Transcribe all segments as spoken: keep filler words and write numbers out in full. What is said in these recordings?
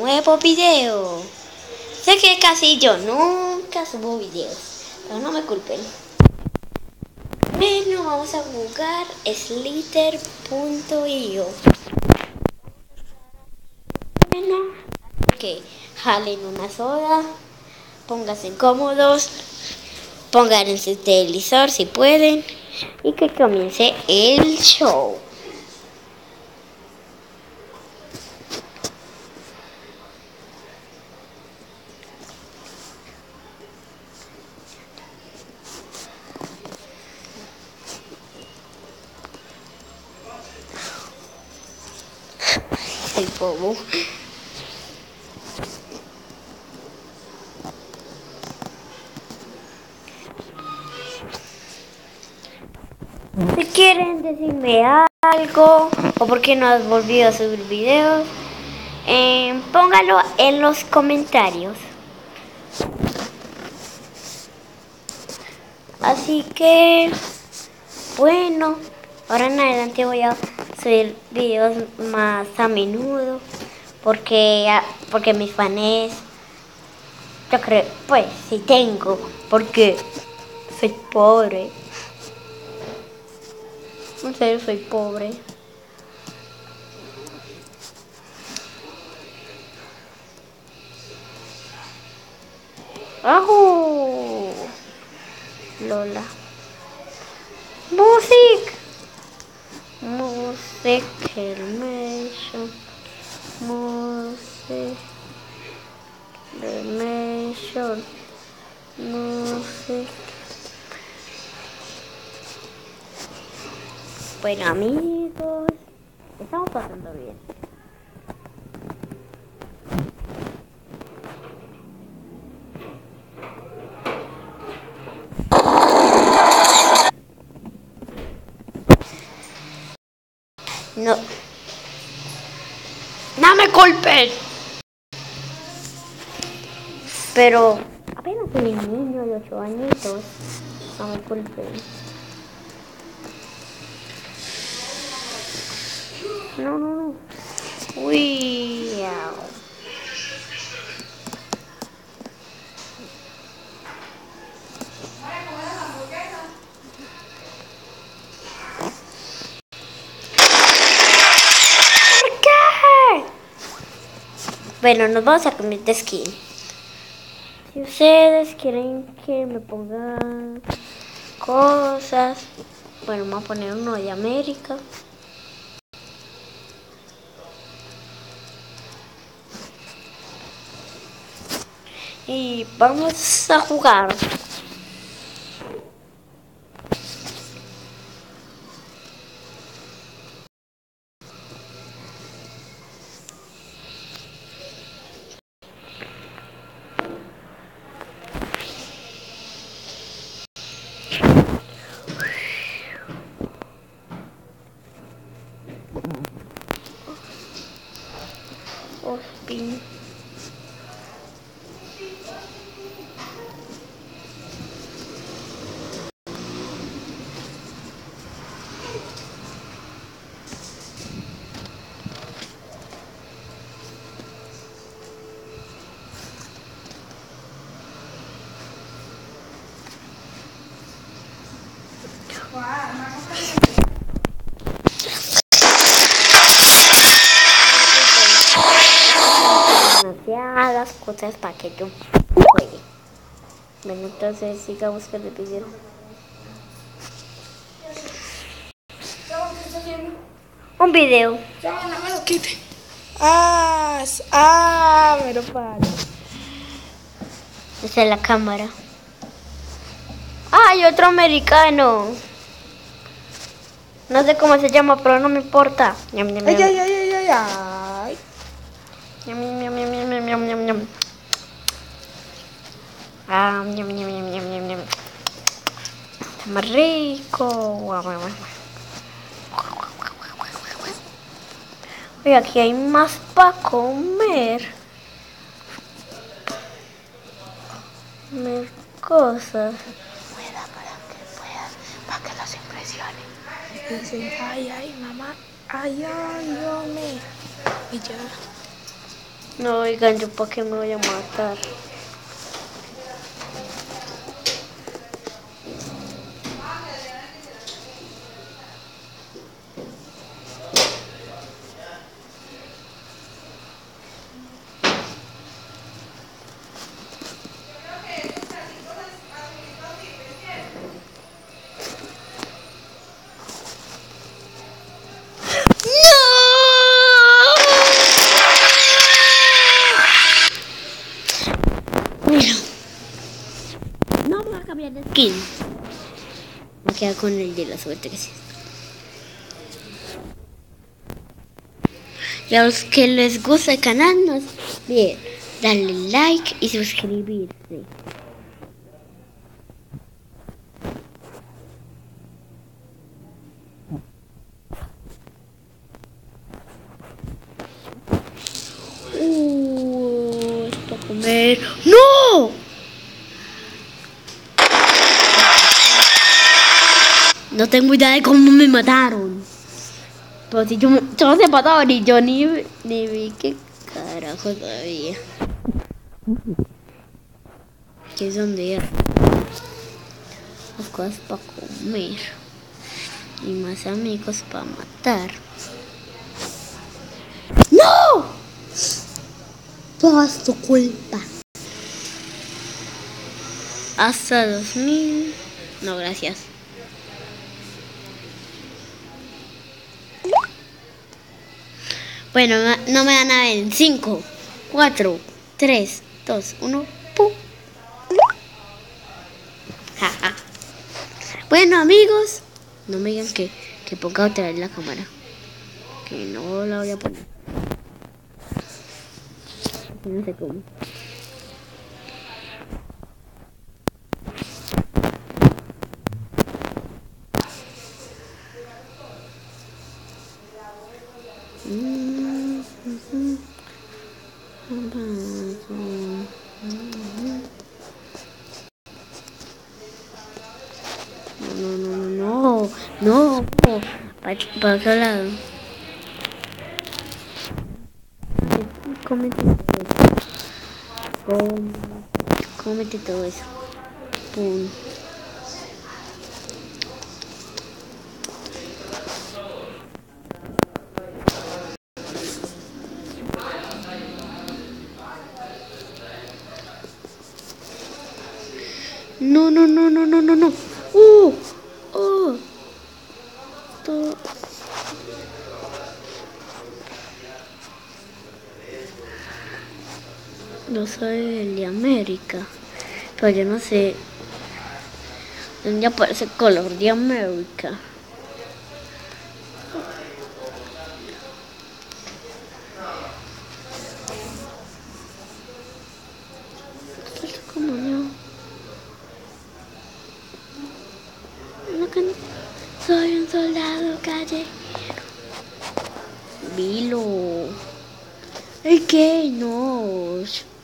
nuevo video. Sé que casi yo nunca subo videos, pero no me culpen. Bueno, vamos a jugar Slither punto io. Bueno, que jalen una soda, pónganse cómodos, pongan en su televisor si pueden y que comience el show. El bobo. Si quieren decirme algo o por qué no has volvido a subir videos, eh, póngalo en los comentarios. Así que, bueno, ahora en adelante voy a subir videos más a menudo porque, porque mis fans, yo creo, pues sí tengo, porque soy pobre. En serio, soy pobre. ¡Ajú! Lola. Music. Music Helmation. Music Helmation. Music. Bueno, amigos, estamos pasando bien. No. ¡No me culpen! Pero apenas soy un niño de ocho añitos. No me culpen. No, no, no. Uy, au. ¿Por qué? Bueno, nos vamos a cambiar de skin. Si ustedes quieren que me pongan cosas, bueno, me voy a poner uno de América. Y vamos a jugar. Ospin. Demasiadas cosas para que yo juegue. Bueno, entonces sigamos con el video. Un video. Ya, no me lo quite. Ah, ah, me lo paro. Esa es la cámara. ¡Ay, otro americano! No sé cómo se llama, pero no me importa. Ñam, ñam, Ay, ñam. ay, ay, ay, ay, ay. Ñam, ñam, ñam, ñam, ñam, ñam, ñam, ñam. Ah, ñam, ñam, ñam, ñam, ñam, ñam. Está más rico. Guau, guau, guau. Oye, aquí hay más para comer. Más cosas. Pueda para que puedan, para que los impresione. Dicen, ay, ay, mamá, ay, ay, Dios mío. Y ya. No, oigan, ¿yo para qué me voy a matar? Bueno, no voy a cambiar de skin. Me quedo con el de la suerte que sí. Y a los que les gusta el canal, no olviden darle like y suscribirse. Uh, es para comer. ¡No! No tengo idea de cómo me mataron. Pero si yo, yo se mataron y yo ni, ni vi qué carajo todavía. ¿Qué es donde era? Las cosas para comer. Y más amigos para matar. ¡No! Todo es tu culpa. Hasta dos mil. No, gracias. Bueno, no me van a ver en cinco, cuatro, tres, dos, uno. ¡Pum! Ja, ja. Bueno, amigos, no me digan que, que ponga otra vez la cámara. Que no la voy a poner. No sé cómo. No, no, no, no, no. Para, para otro lado. Cómete todo eso. Cómete todo eso. Pum. No, no, no, no, no, no, no. Uh, oh. Todo. No soy el de América, pero yo no sé dónde aparece el color de América. Como no. No que no. Soy un soldado callejero. Vilo. ¿El qué? No.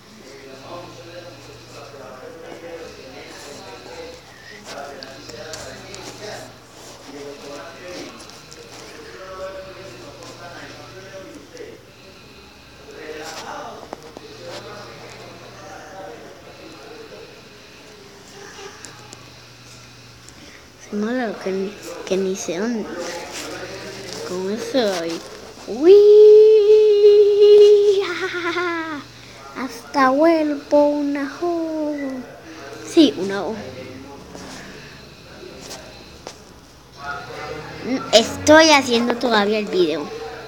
Soy malo que ni, que ni sé dónde. ¿Cómo soy? ¡Uy! Hasta vuelvo una O. Sí, una O. Estoy haciendo todavía el video.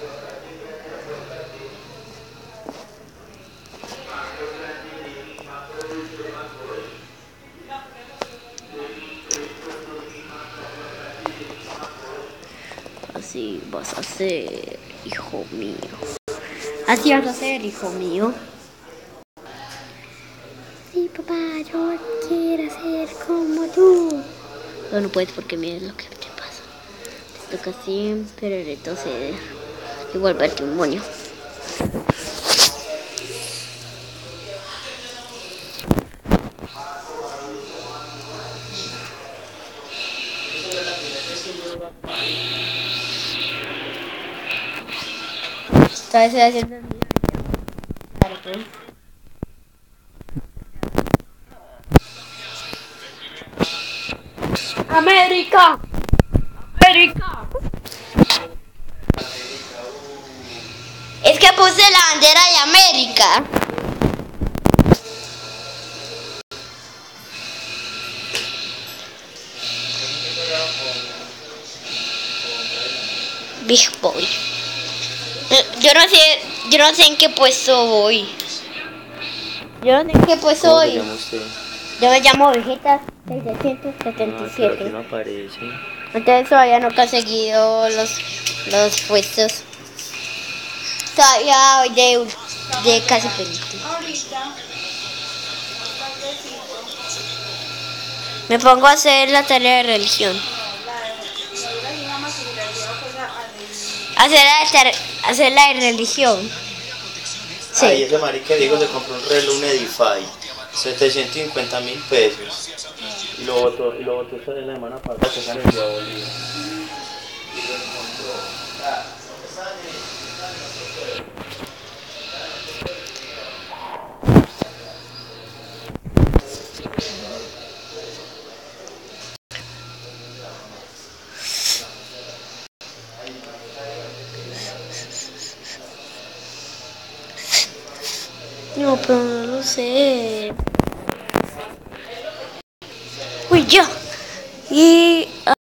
Así vas a ser, hijo mío. Así vas a ser, hijo mío. Sí, papá, yo quiero ser como tú. No, no puedes porque mira lo que te pasa. Te toca siempre retroceder y volverte un moño. Esta vez estoy haciendo el video. pues. América. América. Es que puse la bandera de América. Big Boy. Yo no sé, yo no sé en qué puesto voy. Yo no sé en qué puesto ¿Cómo se voy. llama usted? Yo me llamo Vegeta setecientos Ah, setenta y pero aquí siete. no aparece. Entonces todavía no he conseguido los, los puestos. Todavía voy de, de casi penúltimo. Ahorita. Me pongo a hacer la tarea de religión. Hacer la, tar- hacer la de religión. Sí. Ay, ese marica Diego se compró un reloj, un Edify, setecientos cincuenta mil pesos. Y lo botó, y lo botó esta de la semana pasada que se han enviado a Bolivia. Y lo encontró. Ah, está No, pero no lo sé. Uy, ya. Y